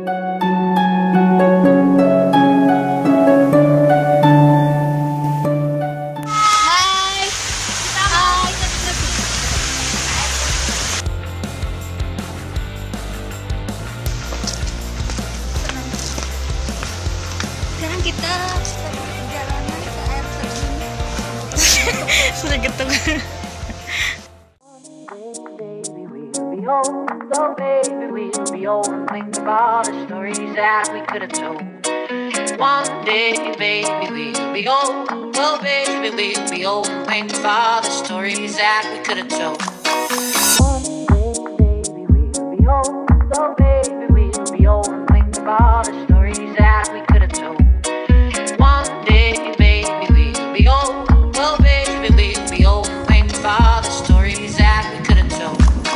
Sekarang kita perjalanan ke air terjun Sri Gethuk. So baby, we'll be old and think of all the stories that we could have told. One day, baby, we'll be old. Oh baby, we'll be old and think of all the stories that we could have told. One day, baby, we'll be old. Oh baby, we'll be old and think of all the stories that we could have told. One day, baby, we'll be old. Oh baby, we'll be old and think of all the stories that we could have told.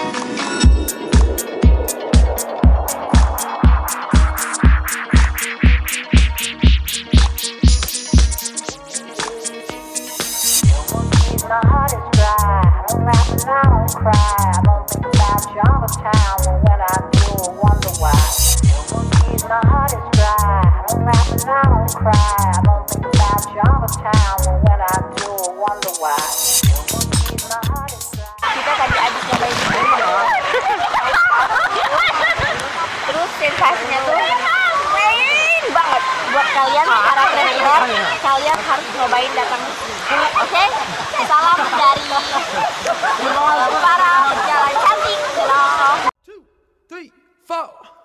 My heart is dry, I don't laugh and I don't cry. I don't think about you all the time, but when I do, I wonder why. My heart is dry, I don't laugh and I don't cry. I don't think about you all the time, but when I do, I wonder why. My heart is dry. Kita tadi habis nyobain di sini loh. Terus sensasinya tuh keren banget. Buat kalian para traveler, kalian harus nyobain datang ke sini. Oke? Salam dari para pejalan cantik. 2, 3, 4.